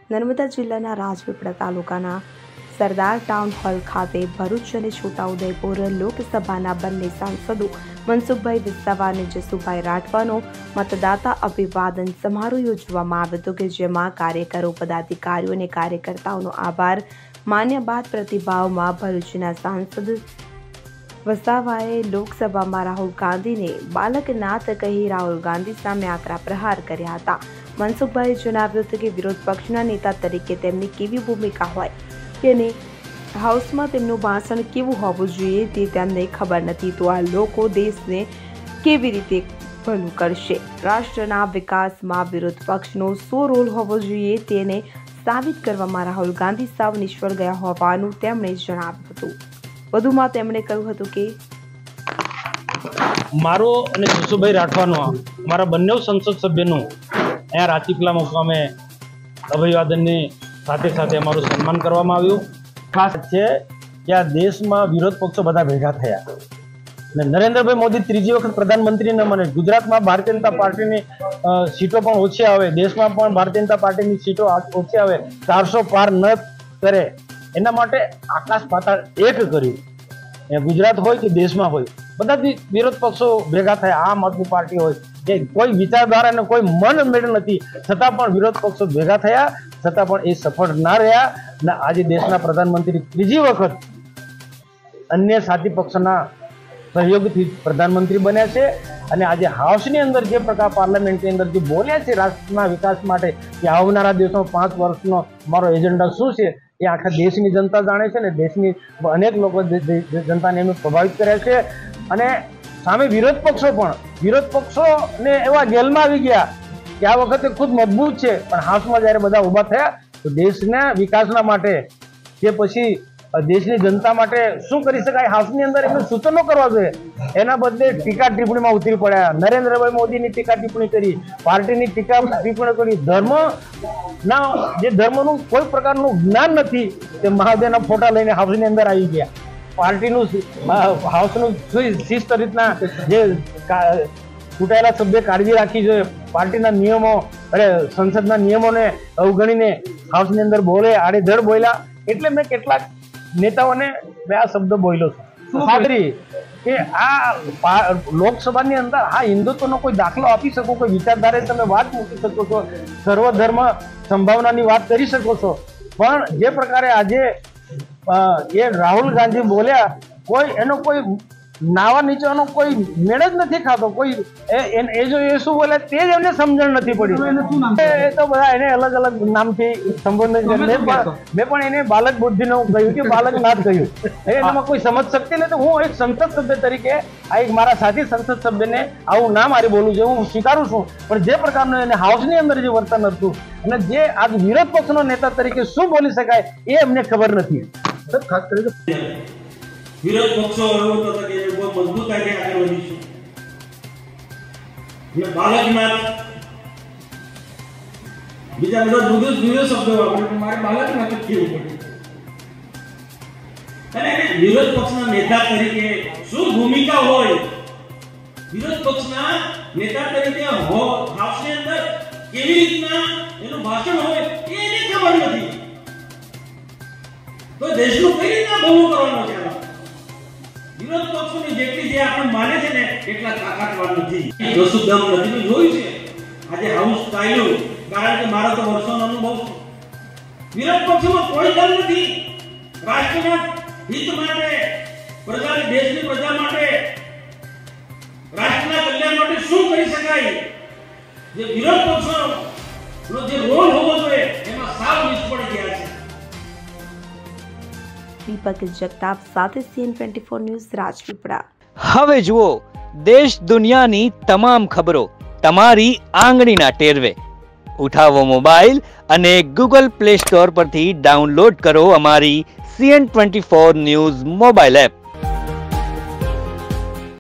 નર્મદા જિલ્લાના રાજપીપળા તાલુકાના સરદાર town hall ખાતે ભરૂચ અને છોટાઉદેપુર લોકસભાના બંને સાંસદો મનસુખભાઈ વસાવા અને જસુભાઈ રાઠવાનો મતદાતા અભિવાદન સમારોહ યોજવામાં આવ્યો હતો કે જેમાં કાર્યકરો, પદાધિકારીઓ અને કાર્યકર્તાઓનો આભાર માન્ય બાદ પ્રતિભાવમાં ભરૂચના સાંસદ વસાવાએ લોકસભામાં રાહુલ ગાંધીને બાલકનાથ કહી રાહુલ ગાંધી સામે આકરા પ્રહાર કર્યા હતા। મનસુખભાઈએ જણાવ્યું હતું કે વિરોધ પક્ષના નેતા તરીકે તેમની કેવી ભૂમિકા હોય તેને હાઉસમાં તેમનું ભાષણ કેવું હોવું જોઈએ તે તેમને ખબર નથી, તો આ લોકો દેશને કેવી રીતે ભલું કરશે? રાષ્ટ્રના વિકાસમાં વિરોધ પક્ષનો શું રોલ હોવો જોઈએ તેને સાબિત કરવામાં રાહુલ ગાંધી સાવ નિષ્ફળ ગયા હોવાનું તેમણે જણાવ્યું હતું। વધુમાં તેમણે કહ્યું હતું કે મારો અને જસુભાઈ રાઠવાનો મારા બંને સંસદ સભ્યનું અહીંયા રાજપીપળા મુકામે અભિવાદનની સાથે સાથે અમારું સન્માન કરવામાં આવ્યું। ખાસ છે કે આ દેશમાં વિરોધ પક્ષો બધા ભેગા થયા અને નરેન્દ્રભાઈ મોદી ત્રીજી વખત પ્રધાનમંત્રીને મને ગુજરાતમાં ભારતીય જનતા પાર્ટીની સીટો પણ ઓછી આવે, દેશમાં પણ ભારતીય જનતા પાર્ટીની સીટો ઓછી આવે, 400 પાર ન કરે એના માટે આકાશ પાતાળ એક કર્યું। ગુજરાત હોય કે દેશમાં હોય બધા વિરોધ પક્ષો ભેગા થયા, આમ આદમી પાર્ટી હોય કે કોઈ વિચારધારા અને કોઈ મન મેળ નથી, છતાં પણ વિરોધ પક્ષો ભેગા થયા, છતાં પણ એ સફળ ના રહ્યા અને આજે દેશના પ્રધાનમંત્રી ત્રીજી વખત અન્ય સાથી પક્ષના સહયોગથી પ્રધાનમંત્રી બન્યા છે અને આજે હાઉસની અંદર જે પ્રકાર પાર્લામેન્ટની અંદર જે બોલ્યા છે રાષ્ટ્રના વિકાસ માટે કે આવનારા દિવસમાં 5 વર્ષનો અમારો એજન્ડા શું છે એ આખા દેશની જનતા જાણે છે ને દેશની અનેક લોકો જનતાને એમને પ્રભાવિત કર્યા છે અને સામે વિરોધ પક્ષોને એવા ગેલમાં આવી ગયા કે આ વખતે ખુદ મજબૂત છે પણ હાઉસમાં જ્યારે બધા ઊભા થયા તો દેશના વિકાસના માટે કે પછી દેશની જનતા માટે શું કરી શકાય હાઉસની અંદર એમને સૂચનો કરવા જોઈએ, એના બદલે ટીકા ટિપ્પણીમાં ઉતરી પડ્યા। નરેન્દ્રભાઈ મોદીની ટીકા ટિપ્પણી કરી, પાર્ટીની ટીકા ટિપ્પણી કરી, જે ધર્મનું કોઈ પ્રકારનું જ્ઞાન નથી તે મહાદેવના ફોટા લઈને હાઉસની અંદર આવી ગયા। પાર્ટીનું હાઉસનું શિસ્ત રીતના જે ચૂંટાયેલા સભ્ય કાળજી રાખવી જોઈએ, પાર્ટીના નિયમો સંસદના નિયમોને અવગણીને હાઉસની અંદર બોલે, આડેધડ બોલ્યા, એટલે મેં કેટલાક નેતાઓને મેં આ શબ્દ બોલ્યો છું ખાતરી કે આ લોકસભાની અંદર આ હિન્દુત્વનો કોઈ દાખલો આપી શકો, કોઈ વિચારધારે તમે વાત મૂકી શકો છો, સર્વધર્મ સંભાવનાની વાત કરી શકો છો, પણ જે પ્રકારે આજે એ રાહુલ ગાંધી બોલ્યા કોઈ એનો કોઈ નાવા નીચેનો કોઈ મેળ જ નથી ખાતો, કોઈ એ જો એ શું બોલે તે જ એમને સમજણ નથી પડી, એ તો બધા એને અલગ અલગ નામથી સંબોધન મેં પણ એને બાલક બુદ્ધિનું કહ્યું કે બાલકનાથ કહ્યું, એનામાં કોઈ સમજ શકતી નથી। હું એક સંસદ સભ્ય તરીકે આ એક મારા સાથી સંસદ સભ્યને આવું ના મારે બોલવું છે હું સ્વીકારું છું, પણ જે પ્રકારનું એને હાઉસની અંદર જે વર્તન હતું અને જે આજ વિરોધ પક્ષનો નેતા તરીકે શું બોલી શકાય એ અમને ખબર નથી। ખાસ કરીને વિરોધ પક્ષો એવો હતો કે બહુ મજબૂતાઈથી આગળ વધીશું અને બાલકનાથ બીજા બધા જુદો શબ્દો વાપરે મારે બાલકનાથ જ કહેવું પડે અને વિરોધ પક્ષના નેતા તરીકે શું ભૂમિકા હોય, વિરોધ પક્ષના નેતા તરીકે હાઉસની અંદર કેવી રીતના એનું ભાષણ હોય એને ખબર નથી, તો દેશનું કઈ રીતના ભલું કરવાનું છે? વિરોધ પક્ષોની જેટલી જે આપણે માને છે ને એટલા તાકાતવાન નથી, વસુદમ નથી જોયું છે આજે હાઉસ ચાલ્યું કારણ કે મારો તો વર્ષોનો અનુભવ છે, વિરોધ પક્ષમાં કોઈ દલ નથી, રાષ્ટ્રના હિત માટે, પ્રજાની દેશની પ્રજા માટે, રાષ્ટ્રના કલ્યાણ માટે શું કરી શકાય, જે વિરોધ પક્ષોનો જે રોલ હોવો જોઈએ એમાં સાવ નિષ્ફળ ગયા છે। દીપક જગતાપ સાથે CN24 ન્યૂઝ રાજપીપળા। હવે જુઓ દેશ દુનિયાની તમામ ખબરો તમારી આંગળીના ટેરવે। ઉઠાવો મોબાઈલ અને Google Play Store પરથી ડાઉનલોડ કરો અમારી CN24 ન્યૂઝ મોબાઈલ એપ।